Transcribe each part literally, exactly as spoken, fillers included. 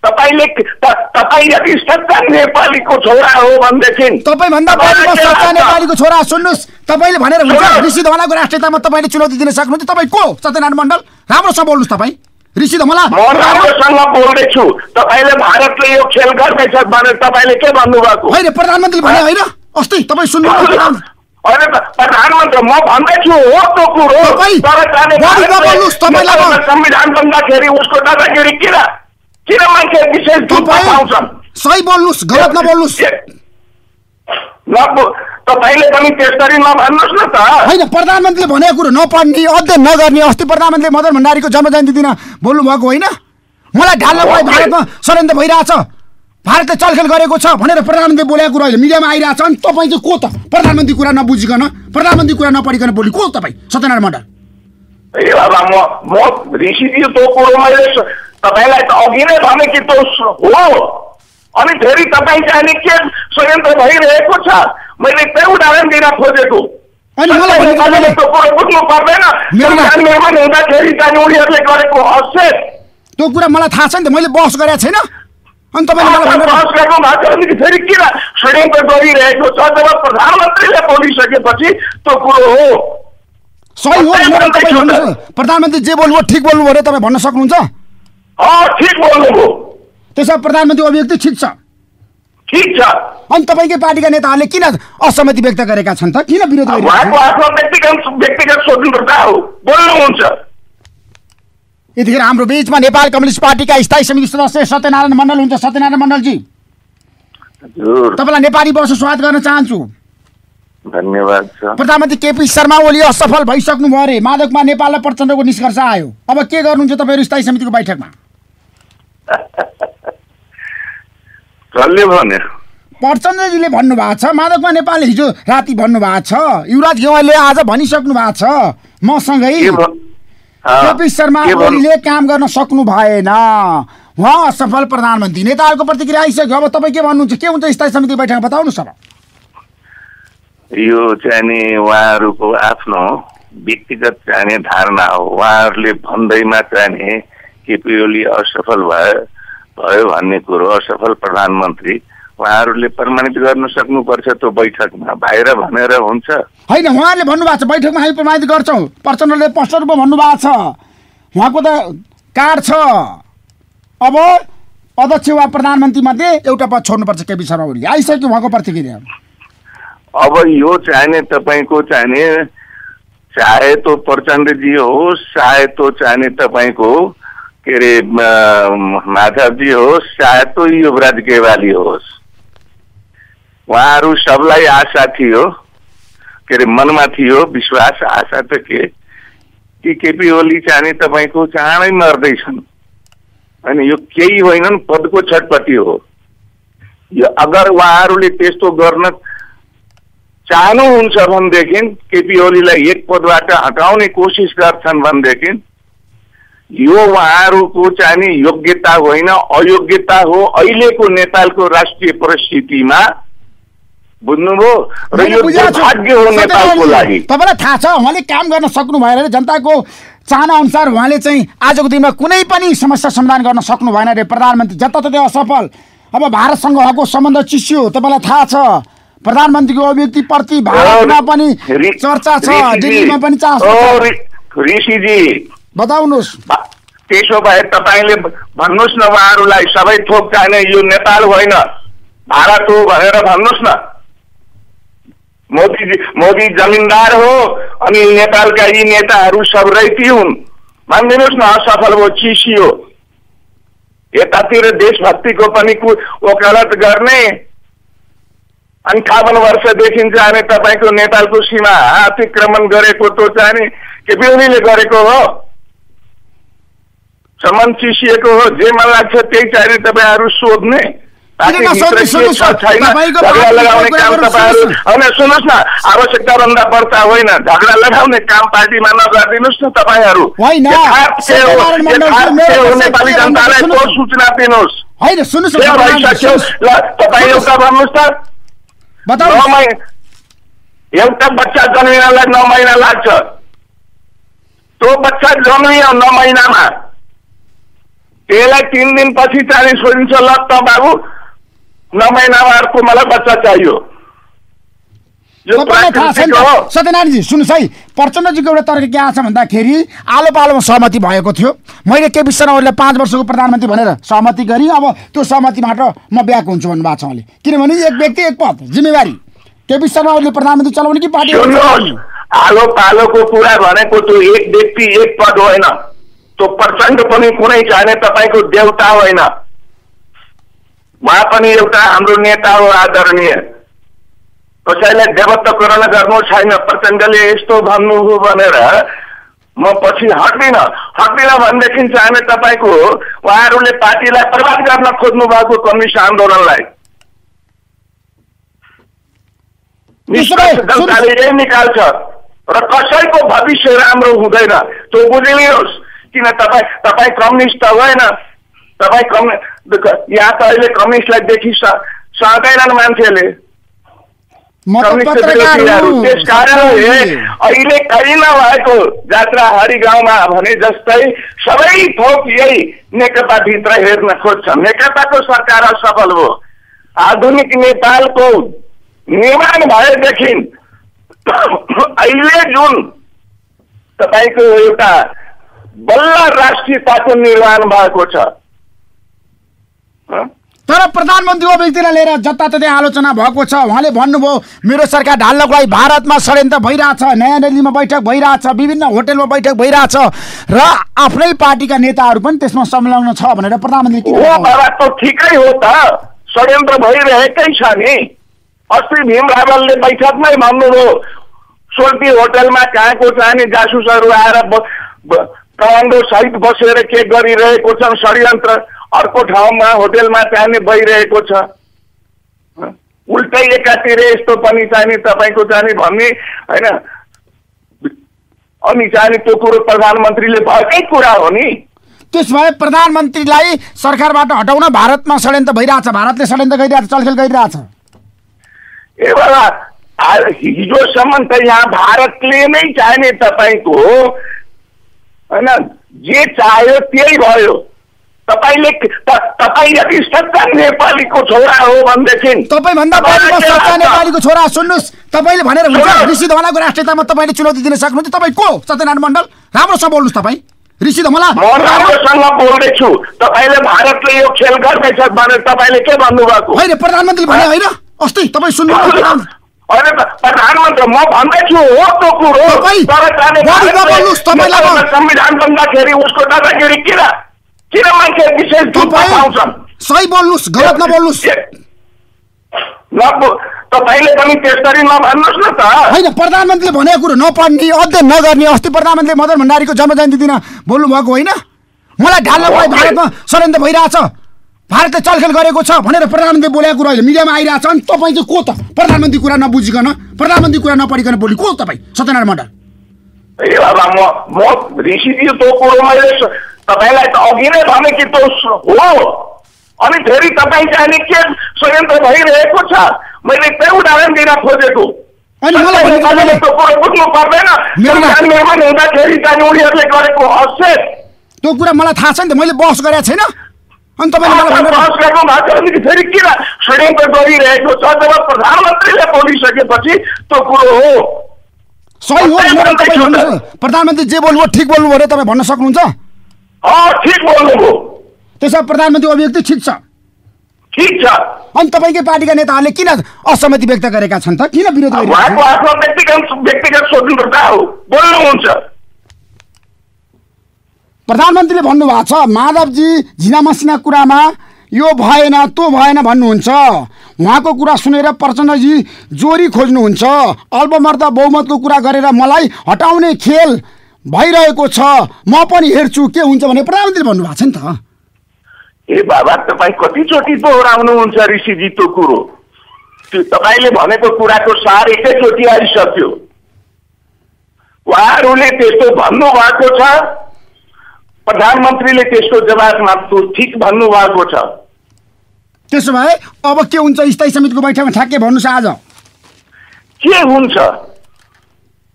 तपाईले तपाई यदि सच्चा नेपालीको छोरा हो भनेदेखि तपाई भन्दा पनि म सच्चा नेपालीको छोरा सुन्नुस् तपाईले भनेर हुन्छ ऋषि धमलाको राष्ट्रियतामा तपाईले चुनौती दिन सक्नुहुन्छ तपाई को सत्यनारायण मण्डल राम्रोसँग बोल्नुस् तपाई ऋषि धमला म राम्रोसँग बोल्दै छु तपाईले भारतले यो खेल गर्दैछ भनेर तपाईले के भन्नु भएको हैन प्रधानमन्त्री भने हैन अस्ति तपाई सुन्नु अरे प्रधानमन्त्री म भन्दै छु हो त्यो कुरो तर जाने बोल्नुस् तपाईलाई संविधान बन्दाखेरि उसको दादागिरी किन किन मान्छे विशेष दुःख पाउँछन् सही बोल्नुस् गलत नबोल्नुस् तपाईले पनि त्यसरी नभन्नुस् न त हैन प्रधानमन्त्रीले भनेको कुरो नपढ्ने अध्ययन नगर्ने अस्ति प्रधानमन्त्रीले मदन भण्डारीको जन्म जयन्ती दिन बोल्नु भएको होइन मलाई ढाल्नको लागि भारतमा षड्यन्त्र भइरहेछ भारतले चलखेल गरेको छ भनेर प्रधानमन्त्रीले बोलेको कुरा अहिले मिडियामा आइरहेछ अनि तपाईँ चाहिँ को त प्रधानमन्त्री कुरा नबुझिकन प्रधानमन्त्री कुरा नपढिकन बोली को तपाईँ सत्यनारायण मण्डल ए बाबा म म ऋषिजी त्यो कुरो मैले तपाईलाई त अघि नै भने कि त्यो हो अनि फेरि तपाईँ चाहिँ के षड्यन्त्र भइरहेको छ मैले त्यही उदाहरण दिन खोजेको अनि मलाई त्यो कुरो बुझ्नु पर्दैन संविधान निर्माण हुँदाखेरि चाहिँ उनीहरूले गरेको अवश्य त्यो कुरा मलाई थाहा छ नि त मैले बहस गरेको छैन अनि तपाईँले मलाई बहस गर्नु भएको छ भने फेरि किन षड्यन्त्र गरिरहेको छ जब प्रधानमन्त्रीले बोलिसकेपछि त्यो कुरो हो सही हो प्रधानमन्त्री जे बोल्नुभयो ठिक बोल्नुभयो भने तपाईँ भन्न सक्नुहुन्छ ठिक बोल्नुभयो त्यसो अभिव्यक्ति ठिक छ ठिक छ अनि तपाईँकै पार्टीका नेताहरूले किन असहमति व्यक्त गरेका छन् त किन विरोध गरिरहेको आफ्नो व्यक्तिगत व्यक्तिगत स्वतन्त्रता हो बोल्नुहुन्छ यतिखेर हाम्रो बीचमा नेपाल कम्युनिस्ट पार्टीका स्थायी समिति सदस्य सत्यनारायण मण्डल हुन्छ सत्यनारायण मण्डलजी तपाईँलाई नेपाली वर्ष स्वागत गर्न चाहन्छु धन्यवाद छ प्रधानमन्त्री केपी शर्मा ओली असफल भइसक्नु भयो अरे माधवमा नेपाललाई प्रचण्डको निष्कर्ष आयो अब के गर्नुहुन्छ तपाईँहरू स्थायी समितिको बैठकमा प्रचण्डजीले भन्नुभएको छ माधवमा नेपालले हिजो राति भन्नुभएको छ युवराज गेवालीले आज भनिसक्नु भएको छ मसँगै केपी शर्मा ओलीले काम गर्न सक्नु भएन उहाँ असफल प्रधानमन्त्री नेताहरूको प्रतिक्रिया आइसक्यो अब तपाईँ के भन्नुहुन्छ के हुन्छ स्थायी समिति बैठक बताउनुहोस् अब यो चाहिँ उहाँहरूको आफ्नो व्यक्तिगत चाहिँ धारणा हो उहाँहरूले भन्दैमा चाहिँ केपी ओली असफल भयो भयो भन्ने कुरो असफल प्रधानमन्त्री उहाँहरूले प्रमाणित गर्न सक्नुपर्छ त्यो बैठकमा बाहिर भनेर हुन्छ होइन उहाँहरूले भन्नुभएको छ बैठकमा हामी प्रमाणित गर्छौँ प्रचण्डले स्पष्ट रूपमा भन्नुभएको छ उहाँको त कार्ड छ अब अध्यक्ष वा प्रधानमन्त्री मध्ये एउटा पद छोड्नुपर्छ केपी शर्मा ओली आइसक्यो उहाँको प्रतिक्रिया अब यो चाहिने तपाईँको चाहिने चाहे तो प्रचण्डजी होस् चाहे तो चाहिने तपाईँको के अरे माधवजी होस् चाहे तो युवराज गेवाली होस् उहाँहरू सबलाई आशा थियो के अरे मनमा थियो विश्वास आशा त के कि केपी ओली चाहिने तपाईँको चाँडै मर्दैछन् अनि यो केही होइनन् पदको छटपटी हो यो अगर उहाँहरूले त्यस्तो गर्न चाहनुहुन्छ भनेदेखि केपी ओलीलाई एक पदबाट हटाउने कोसिस गर्छन् भनेदेखि यो उहाँहरूको चाहिने योग्यता होइन अयोग्यता हो अहिलेको नेपालको राष्ट्रिय परिस्थितिमा बुझ्नुभयो र यो दुर्भाग्य हो नेपालको लागि तपाईँलाई थाहा छ उहाँले काम गर्न सक्नु भएन रे जनताको चाहना अनुसार उहाँले चाहिँ आजको दिनमा कुनै पनि समस्या समाधान गर्न सक्नु भएन रे प्रधानमन्त्री जताततै असफल अब भारतसँग उहाँको सम्बन्ध चिस्यो तपाईँलाई थाहा छ प्रधानमन्त्रीको अभिव्यक्ति प्रति भारतमा पनि चर्चा छ दिल्लीमा पनि चासो ऋषिजी बताउनुहोस् त्यसो भए तपाईँले भन्नुहोस् न उहाँहरूलाई सबै थोक चाहिने यो नेपाल होइन भारत हो भनेर भन्नुहोस् न मोदी मोदी जमिनदार हो अनि नेपालका यी नेताहरू सब रैती हुन् भनिदिनुहोस् न असफल हो चिसियो यतातिर देशभक्तिको पनि वकालत गर्ने अन्ठावन वर्षदेखि जाने तपाईँको नेपालको सीमा अतिक्रमण गरेको तो जाने केपी ओलीले गरेको हो सम्मान चिसिएको हो जे मन लाग्छ त्यही चाहिने तपाईँहरू सोध्ने झगडा लगाउने काम तपाईँहरू होइन सुन्नुहोस् न आवश्यकता भन्दा बढ्ता होइन झगडा लगाउने काम पार्टीमा नगरिदिनुहोस् न तपाईँहरू नेपाली जनतालाई को सूचना दिनुहोस् भइसक्यो ल तपाईँ एउटा भन्नुहोस् त एउटा बच्चा जन्मिनलाई नौ महिना लाग्छ त्यो बच्चा जन्मियो नौ महिनामा त्यसलाई तीन दिनपछि चाहिँ सोधिन्छ ल त बाबु नौ महिनामा अर्को मलाई बच्चा चाहियो। सत्यनारायणजी सुन्नुहोस् है, प्रचण्डजीको एउटा तर्क के आछ भन्दाखेरि आलो पालोमा सहमति भएको थियो। मैले केपी शर्मा ओलीलाई पाँच वर्षको प्रधानमन्त्री भनेर सहमति गरेँ, अब त्यो सहमतिबाट म ब्याक हुन्छु भन्नुभएको छ उहाँले। किनभने एक व्यक्ति एक पद जिम्मेवारी। केपी शर्मा ओलीले प्रधानमन्त्री चलाउने कि पार्टी? आलो पालोको कुरा भनेको त्यो एक व्यक्ति एक पद होइन, त्यो प्रचण्ड पनि कुनै चाहिने तपाईँको देउता होइन, उहाँ पनि एउटा हाम्रो नेता हो आदरणीय। कसैलाई देवत्वकरण गर्नु छैन। प्रचण्डले यस्तो भन्नु हो भनेर म पछि हट्दिनँ हट्दिनँ भनेदेखि चाहिँ तपाईँको उहाँहरूले पार्टीलाई बर्बाद गर्न खोज्नु भएको कम्युनिस्ट आन्दोलनलाई जनताले यही निकाल्छ र कसैको भविष्य राम्रो हुँदैन, त्यो बुझिलिनुहोस्। किन तपाईँ तपाईँ कम्युनिस्ट त होइन, तपाईँ कम्यु यहाँ त अहिले कम्युनिस्टलाई देखि सक्दैनन् मान्छेले। त्यस कारणले अहिले कहीँ नभएको जात्रा हरि गाउँमा भने जस्तै सबै थोक यही नेकपाभित्र हेर्न खोज्छन्। नेकपाको सरकार असफल हो। आधुनिक नेपालको निर्माण भएदेखि अहिले जुन तपाईँको एउटा बल्ल राष्ट्रियताको निर्माण भएको छ, तर प्रधानमन्त्रीको व्यक्तिलाई लिएर जताततै आलोचना भएको छ। उहाँले भन्नुभयो मेरो सरकार ढाल्नको लागि भारतमा षड्यन्त्र भइरहेछ, नयाँ दिल्लीमा बैठक भइरहेछ, विभिन्न होटलमा बैठक भइरहेछ र आफ्नै पार्टीका नेताहरू पनि त्यसमा संलग्न छ भनेर प्रधानमन्त्री हो। बाबा त ठिकै हो त, षड्यन्त्र भइरहेकै छ नि। अस्ति भीम रावलले बैठकमै भन्नुभयो सोल्टी होटलमा कहाँको चाहिने जासुसहरू आएर कमान्डो सहित बसेर के गरिरहेको छन् षड्यन्त्र, अर्को ठाउँमा होटेलमा चाहिने भइरहेको छ। उल्टै एकातिर यस्तो पनि चाहिने तपाईँको चाहिने भन्ने होइन। अनि चाहिने त्यो कुरो प्रधानमन्त्रीले भएकै कुरा हो नि। त्यस भए प्रधानमन्त्रीलाई सरकारबाट हटाउन भारतमा षड्यन्त्र भइरहेछ, भारतले षड्यन्त्र गरिरहेछ, चलखेल गरिरहेछ। ए बेला हिजोसम्म त यहाँ भारतले नै चाहिने तपाईँको होइन जे चाह्यो त्यही भयो। तपाईले तपाईँ यदि सच्चा नेपालीको छोरा हो भनेदेखि तपाईँभन्दा बढी म सच्चा नेपालीको छोरा। सुन्नुहोस्, तपाईँले भनेर हुन्छ ऋषि धवलाको राष्ट्रियतामा तपाईँले चुनौती दिन सक्नुहुन्छ? तपाईँ को सत्यनारायण मण्डल? राम्रोसँग बोल्नुहोस्। तपाईँ ऋषि धवला म राम्रोसँग बोल्दैछु। तपाईँले भारतले यो खेल गर्दैछ भनेर तपाईँले के भन्नुभएको होइन? प्रधानमन्त्री भने होइन अस्ति तपाईँ सुन्नु होइन प्रधानमन्त्री म भन्दैछु हो त्यो कुरो। संविधान बन्दाखेरि उसको दादागिरी किन किन मान्छे विशेष पाउँछन्? सही बोल्नुहोस्, गलत नबोल्नुहोस्। तपाईँले पनि त्यसरी नभन्नुहोस् न त। होइन, प्रधानमन्त्रीले भनेको कुरो नपढ्ने, अध्ययन नगर्ने। अस्ति प्रधानमन्त्रीले मदन भण्डारीको जन्म जयन्ती दिन बोल्नु भएको होइन? मलाई ढाल्नको लागि भारतमा षड्यन्त्र भइरहेछ, भारतले चलखेल गरेको छ भनेर प्रधानमन्त्री बोलेको कुरो अहिले मिडियामा आइरहेछ। अनि तपाईँ चाहिँ को त? प्रधानमन्त्री कुरा नबुझिकन, प्रधानमन्त्री कुरा नपढिकन बोली को तपाईँ सत्यनारायण मण्डल? ए बाबा म म ऋषिजी त्यो कुरो मैले तपाईँलाई त अघि नै भने कि त्यो हो। अनि फेरि तपाईँ चाहिँ के षड्यन्त्र भइरहेको छ मैले त्यही उदाहरण दिन खोजेको। त्यो कुरो बुझ्नु पर्दैन। निर्माण हुँदाखेरि चाहिँ उनीहरूले गरेको हस्तेस त्यो कुरा मलाई थाहा छ नि त, मैले बहस गरेको छैन। अनि तपाईँले बहस गर्नु भएको भने फेरि किन षड्यन्त्र गरिरहेको छ? जब प्रधानमन्त्रीले बोलिसकेपछि त्यो कुरो हो। सही हो प्रधानमन्त्री जे बोल्नुभयो ठिक बोल्नुभयो अरे तपाईँ भन्न सक्नुहुन्छ? ठिक बोल्नुभयो। त्यसो अभिव्यक्ति अभिव्यक्ति ठिक छ, ठिक छ। अनि तपाईँकै पार्टीका नेताहरूले किन असहमति व्यक्त गरेका छन् त? किन विरोध गरिरहेका छन्? उहाँको आफ्नो व्यक्तिगत व्यक्तिगत स्वतन्त्रता हो, बोल्नुहुन्छ। प्रधानमन्त्रीले भन्नुभएको छ माधवजी झिना मसिना कुरामा यो भएन त्यो भएन भन्नुहुन्छ। उहाँको कुरा सुनेर प्रचण्डजी जोरी खोज्नुहुन्छ। अल्पमत बहुमतको कुरा गरेर मलाई हटाउने खेल भइरहेको छ, म पनि हेर्छु के हुन्छ भने प्रधानमन्त्रीले भन्नुभएको छ नि त। ए बाबा तपाईँ कतिचोटि दोहोऱ्याउनुहुन्छ ऋषिजी त्यो कुरो? त्यो तपाईँले भनेको कुराको सार एकैचोटि आइसक्यो। उहाँहरूले त्यस्तो भन्नुभएको छ, प्रधानमन्त्रीले त्यसको जवाबमा ठिक भन्नुभएको छ। त्यसो भए अब के हुन्छ? स्थायी समितिको बैठकमा ठ्याक्कै भन्नुहोस् आज के हुन्छ?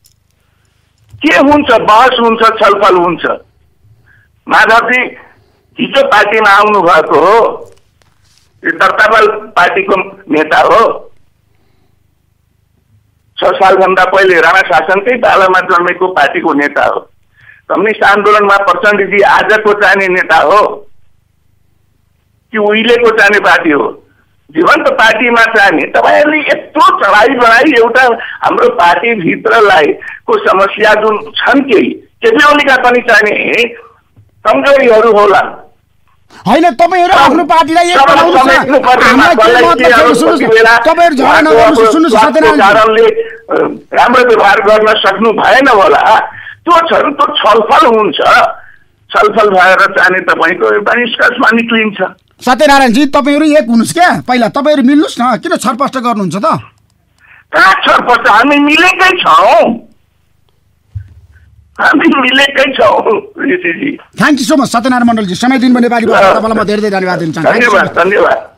के हुन्छ? बहस हुन्छ, छलफल हुन्छ। माधवजी हिजो पार्टीमा आउनु भएको हो, यो दर्ताबल पार्टीको नेता हो। छ सालभन्दा पहिले राणा शासनकै पालामा जन्मेको पार्टीको नेता हो। कम्युनिस्ट आन्दोलनमा प्रचण्डजी आजको चाहिने नेता हो कि उहिलेको चाहिने पार्टी हो? जीवन्त पार्टीमा चाहिने तपाईँहरूले यत्रो चढाइ बढाइ एउटा हाम्रो पार्टीभित्रलाई को समस्या जुन छन् केही केपी पनि चाहिने कमजोरीहरू होला। होइन, तपाईँहरू आफ्नो पार्टीलाई एक बनाउनुहोस् न। हामीलाई के मतलब छ सुन्नुहोस् न, तपाईँहरू झगडा नगर्नुहोस्। सुन्नुहोस् सत्यनारायणले राम्रो व्यवहार गर्न सक्नु भएन होला। त्यो छ त्यो छलफल हुन्छ, छलफल भएर चाहिने तपाईँको एउटा निष्कर्षमा निक्लिन्छ। सत्यनारायणजी तपाईँहरू एक हुनुहोस् क्या, पहिला तपाईँहरू मिल्नुहोस् न, किन छरपष्ट गर्नुहुन्छ त? कहाँ छरपष्ट, हामी मिलेकै छौँ, हामी मिलेकै छौँ ऋषिजी। Thank you so much Satyanarayan मण्डलजी, समय दिनुभयो नेपाली भाषा, तपाईँलाई म धेरै धेरै धन्यवाद दिन चाहन्छु। धन्यवाद धन्यवाद।